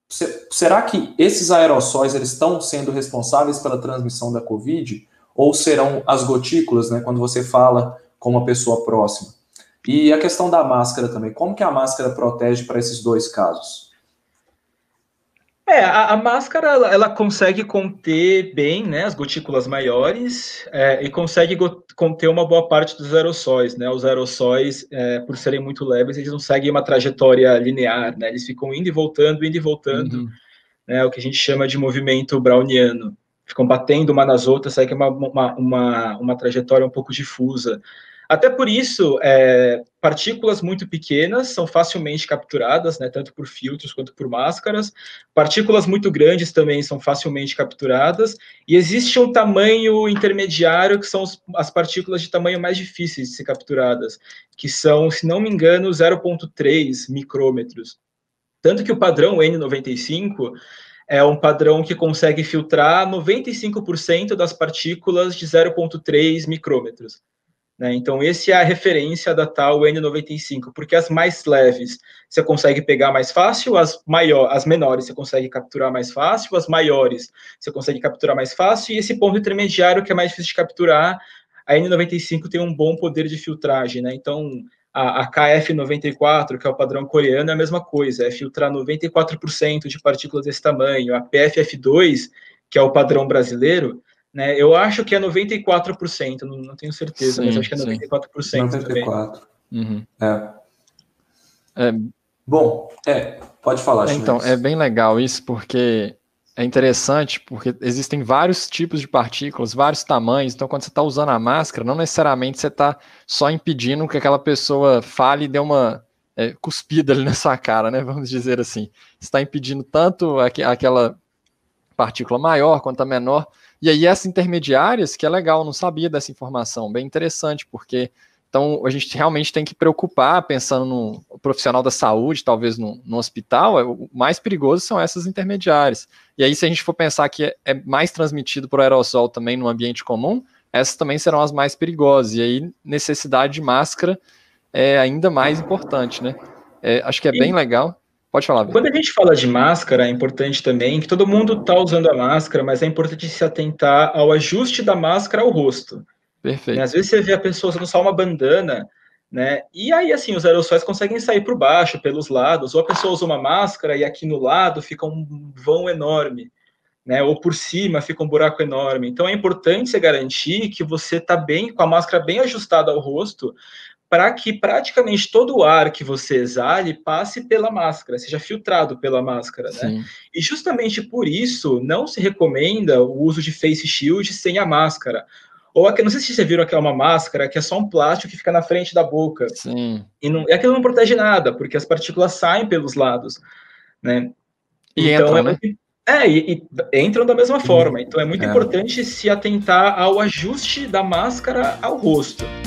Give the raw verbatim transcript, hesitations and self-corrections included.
se, será que esses aerossóis eles estão sendo responsáveis pela transmissão da Covid? Ou serão as gotículas, né, quando você fala com uma pessoa próxima? E a questão da máscara também, como que a máscara protege para esses dois casos? É, a, a máscara, ela, ela consegue conter bem, né, as gotículas maiores, é, e consegue go- conter uma boa parte dos aerossóis, né, os aerossóis, é, por serem muito leves, eles não seguem uma trajetória linear, né, eles ficam indo e voltando, indo e voltando, Uhum. né, o que a gente chama de movimento browniano, ficam batendo uma nas outras, segue uma, uma, uma, uma trajetória um pouco difusa. Até por isso, é, partículas muito pequenas são facilmente capturadas, né, tanto por filtros quanto por máscaras. Partículas muito grandes também são facilmente capturadas. E existe um tamanho intermediário, que são as partículas de tamanho mais difíceis de ser capturadas, que são, se não me engano, zero vírgula três micrômetros. Tanto que o padrão N noventa e cinco é um padrão que consegue filtrar noventa e cinco por cento das partículas de zero vírgula três micrômetros. Né? Então, essa é a referência da tal N noventa e cinco, porque as mais leves você consegue pegar mais fácil, as, maior, as menores você consegue capturar mais fácil, as maiores você consegue capturar mais fácil, e esse ponto intermediário que é mais difícil de capturar, a N noventa e cinco tem um bom poder de filtragem. Né? Então, a, a K F noventa e quatro, que é o padrão coreano, é a mesma coisa, é filtrar noventa e quatro por cento de partículas desse tamanho. A P F F dois, que é o padrão brasileiro, né, eu acho que é noventa e quatro por cento, não, não tenho certeza, Sim, mas acho que é sim. noventa e quatro por cento noventa e quatro. também. Uhum. É. É, Bom, é, pode falar, é, então, é bem legal isso, porque é interessante, porque existem vários tipos de partículas, vários tamanhos, então quando você está usando a máscara, não necessariamente você está só impedindo que aquela pessoa fale e dê uma é, cuspida ali na sua cara, né, vamos dizer assim. Você está impedindo tanto aqu aquela partícula maior quanto a menor. E aí essas intermediárias, que é legal, não sabia dessa informação, bem interessante, porque então a gente realmente tem que preocupar, pensando no profissional da saúde, talvez no, no hospital, o mais perigoso são essas intermediárias. E aí se a gente for pensar que é, é mais transmitido por aerossol também no ambiente comum, essas também serão as mais perigosas, e aí necessidade de máscara é ainda mais importante, né? É, acho que é bem legal. Pode falar, Vitor. Quando a gente fala de máscara, é importante também que todo mundo está usando a máscara, mas é importante se atentar ao ajuste da máscara ao rosto. Perfeito. Né? Às vezes você vê a pessoa usando só uma bandana, né? E aí, assim, os aerossóis conseguem sair por baixo, pelos lados, ou a pessoa usa uma máscara e aqui no lado fica um vão enorme, né? Ou por cima fica um buraco enorme. Então é importante você garantir que você está bem, com a máscara bem ajustada ao rosto, para que praticamente todo o ar que você exale passe pela máscara, seja filtrado pela máscara, né? Sim. E justamente por isso não se recomenda o uso de face shield sem a máscara. Ou aqui, não sei se vocês viram que é uma máscara que é só um plástico que fica na frente da boca. Sim. E, não, e aquilo não protege nada, porque as partículas saem pelos lados, né? E então, entram, é né? muito, é, e, e entram da mesma forma. Então é muito É. importante se atentar ao ajuste da máscara ao rosto.